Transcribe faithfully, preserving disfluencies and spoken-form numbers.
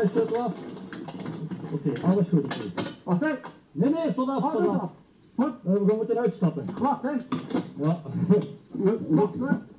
sleutel af. Oké, okay, alles goed. Wacht hè. Nee, nee, stond af, stond af. Goed. We moeten uitstappen. Wacht hè. Ja. Wacht hè.